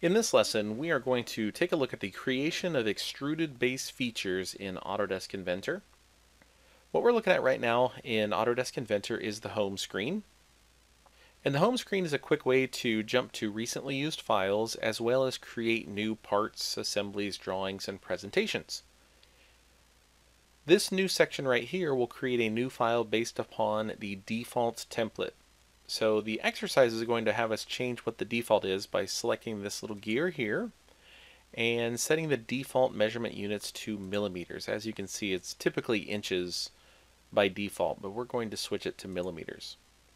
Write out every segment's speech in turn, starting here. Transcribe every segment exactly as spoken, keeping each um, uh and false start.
In this lesson, we are going to take a look at the creation of extruded base features in Autodesk Inventor. What we're looking at right now in Autodesk Inventor is the home screen. And the home screen is a quick way to jump to recently used files as well as create new parts, assemblies, drawings, and presentations. This new section right here will create a new file based upon the default template. So the exercise is going to have us change what the default is by selecting this little gear here and setting the default measurement units to millimeters. As you can see, it's typically inches by default, but we're going to switch it to millimeters.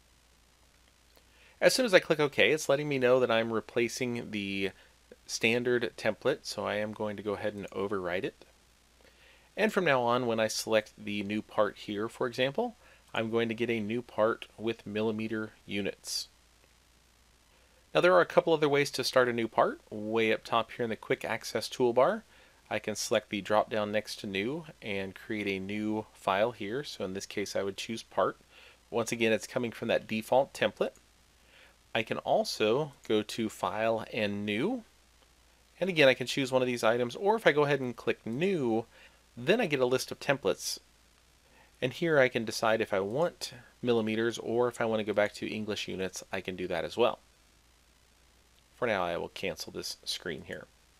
As soon as I click OK, it's letting me know that I'm replacing the standard template, so I am going to go ahead and overwrite it. And from now on, when I select the new part here, for example, I'm going to get a new part with millimeter units. Now there are a couple other ways to start a new part. Way up top here in the quick access toolbar, I can select the drop down next to new and create a new file here. So in this case I would choose part. Once again, it's coming from that default template. I can also go to file and new, and again I can choose one of these items, or if I go ahead and click new, then I get a list of templates. And here I can decide if I want millimeters or if I want to go back to English units, I can do that as well. For now, I will cancel this screen here.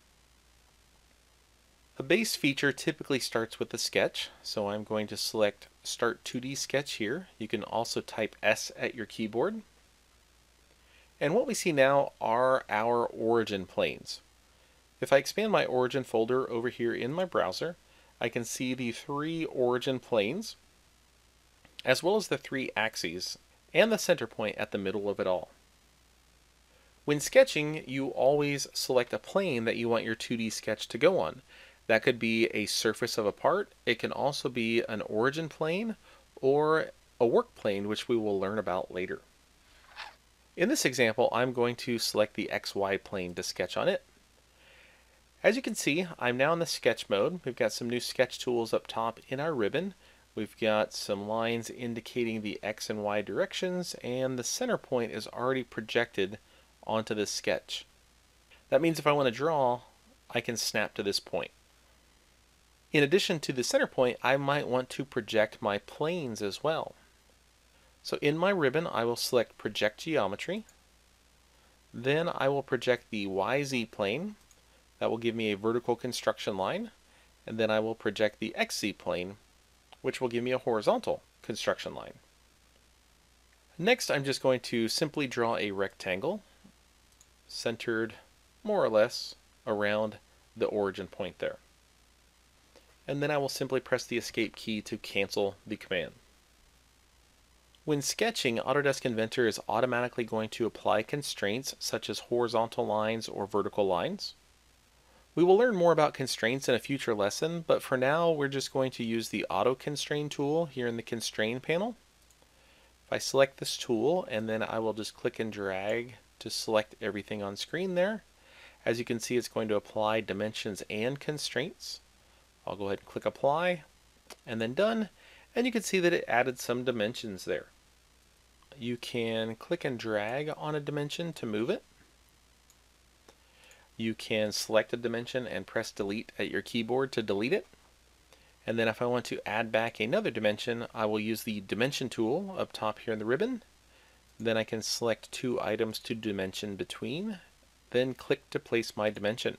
A base feature typically starts with a sketch, so I'm going to select Start two D Sketch here. You can also type S at your keyboard. And what we see now are our origin planes. If I expand my origin folder over here in my browser, I can see the three origin planes, as well as the three axes, and the center point at the middle of it all. When sketching, you always select a plane that you want your two D sketch to go on. That could be a surface of a part, it can also be an origin plane, or a work plane, which we will learn about later. In this example, I'm going to select the X Y plane to sketch on it. As you can see, I'm now in the sketch mode. We've got some new sketch tools up top in our ribbon. We've got some lines indicating the X and Y directions, and the center point is already projected onto this sketch. That means if I want to draw, I can snap to this point. In addition to the center point, I might want to project my planes as well. So in my ribbon, I will select Project Geometry. Then I will project the Y Z plane. That will give me a vertical construction line. And then I will project the X Z plane, which will give me a horizontal construction line. Next, I'm just going to simply draw a rectangle centered more or less around the origin point there. And then I will simply press the Escape key to cancel the command. When sketching, Autodesk Inventor is automatically going to apply constraints such as horizontal lines or vertical lines. We will learn more about constraints in a future lesson, but for now we're just going to use the auto-constrain tool here in the constrain panel. If I select this tool, and then I will just click and drag to select everything on screen there. As you can see, it's going to apply dimensions and constraints. I'll go ahead and click apply, and then done, and you can see that it added some dimensions there. You can click and drag on a dimension to move it. You can select a dimension and press delete at your keyboard to delete it. And then if I want to add back another dimension, I will use the dimension tool up top here in the ribbon. Then I can select two items to dimension between, then click to place my dimension.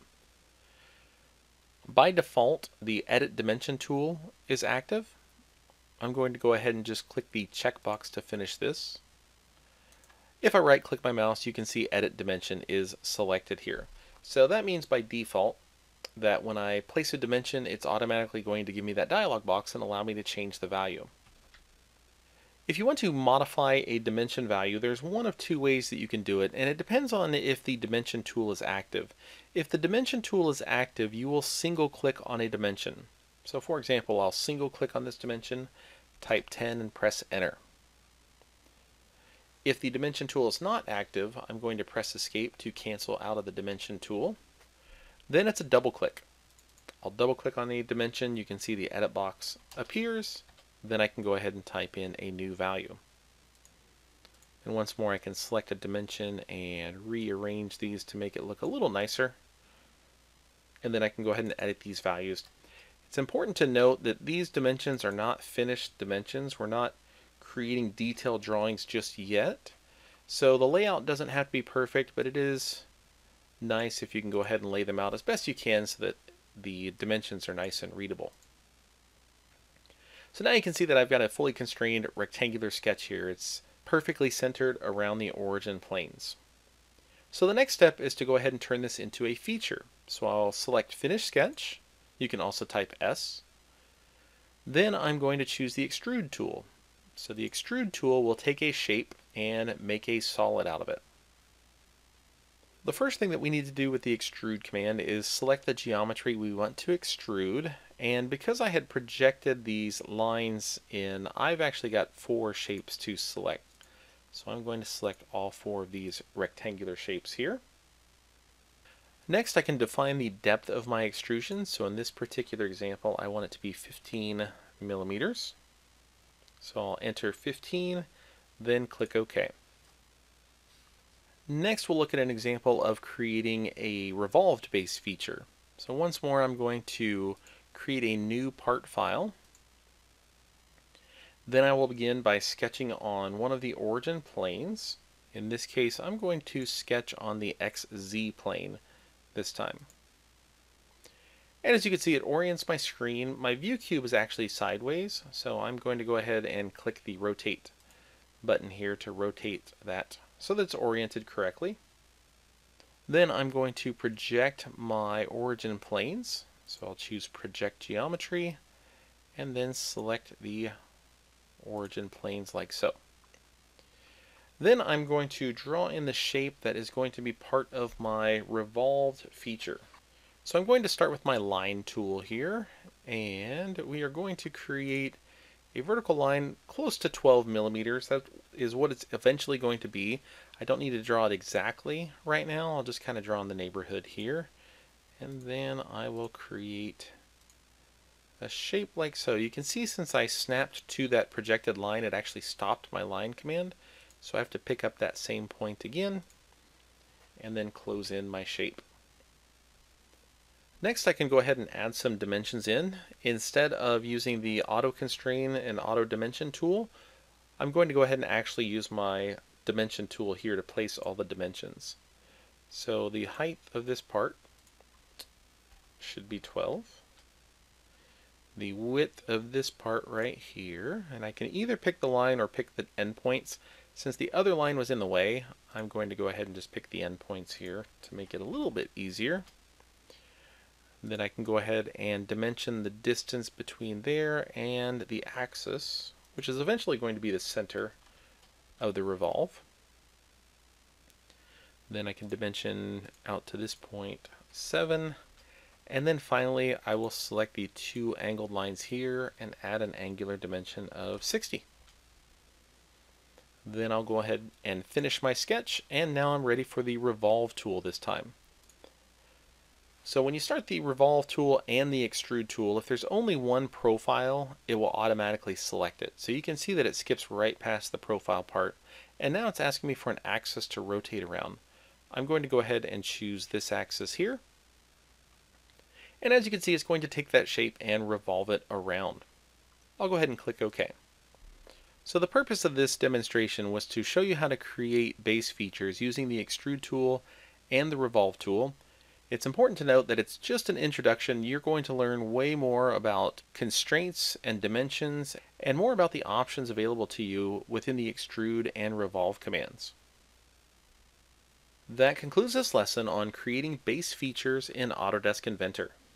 By default, the edit dimension tool is active. I'm going to go ahead and just click the checkbox to finish this. If I right click my mouse, you can see edit dimension is selected here. So that means by default that when I place a dimension, it's automatically going to give me that dialog box and allow me to change the value. If you want to modify a dimension value, there's one of two ways that you can do it, and it depends on if the dimension tool is active. If the dimension tool is active, you will single click on a dimension. So for example, I'll single click on this dimension, type ten and press enter. If the dimension tool is not active, I'm going to press escape to cancel out of the dimension tool. Then it's a double click. I'll double click on the dimension, you can see the edit box appears, then I can go ahead and type in a new value. And once more I can select a dimension and rearrange these to make it look a little nicer. And then I can go ahead and edit these values. It's important to note that these dimensions are not finished dimensions. We're not creating detailed drawings just yet. So the layout doesn't have to be perfect, but it is nice if you can go ahead and lay them out as best you can so that the dimensions are nice and readable. So now you can see that I've got a fully constrained rectangular sketch here. It's perfectly centered around the origin planes. So the next step is to go ahead and turn this into a feature. So I'll select Finish Sketch. You can also type S. Then I'm going to choose the Extrude tool. So the Extrude tool will take a shape and make a solid out of it. The first thing that we need to do with the Extrude command is select the geometry we want to extrude. And because I had projected these lines in, I've actually got four shapes to select. So I'm going to select all four of these rectangular shapes here. Next, I can define the depth of my extrusion. So in this particular example, I want it to be fifteen millimeters. So I'll enter fifteen, then click OK. Next, we'll look at an example of creating a revolved base feature. So once more, I'm going to create a new part file. Then I will begin by sketching on one of the origin planes. In this case, I'm going to sketch on the X Z plane this time. And as you can see, it orients my screen. My view cube is actually sideways, so I'm going to go ahead and click the rotate button here to rotate that so that it's oriented correctly. Then I'm going to project my origin planes. So I'll choose Project Geometry and then select the origin planes like so. Then I'm going to draw in the shape that is going to be part of my revolved feature. So I'm going to start with my line tool here, and we are going to create a vertical line close to twelve millimeters. That is what it's eventually going to be. I don't need to draw it exactly right now. I'll just kind of draw in the neighborhood here. And then I will create a shape like so. You can see since I snapped to that projected line, it actually stopped my line command. So I have to pick up that same point again and then close in my shape. Next, I can go ahead and add some dimensions in. Instead of using the auto-constrain and auto-dimension tool, I'm going to go ahead and actually use my dimension tool here to place all the dimensions. So the height of this part should be twelve. The width of this part right here, and I can either pick the line or pick the endpoints. Since the other line was in the way, I'm going to go ahead and just pick the endpoints here to make it a little bit easier. Then I can go ahead and dimension the distance between there and the axis, which is eventually going to be the center of the revolve. Then I can dimension out to this point seven. And then finally, I will select the two angled lines here and add an angular dimension of sixty. Then I'll go ahead and finish my sketch, and now I'm ready for the revolve tool this time. So when you start the revolve tool and the extrude tool, if there's only one profile, it will automatically select it. So you can see that it skips right past the profile part, and now it's asking me for an axis to rotate around. I'm going to go ahead and choose this axis here. And as you can see, it's going to take that shape and revolve it around. I'll go ahead and click OK. So the purpose of this demonstration was to show you how to create base features using the extrude tool and the revolve tool. It's important to note that it's just an introduction. You're going to learn way more about constraints and dimensions and more about the options available to you within the extrude and revolve commands. That concludes this lesson on creating base features in Autodesk Inventor.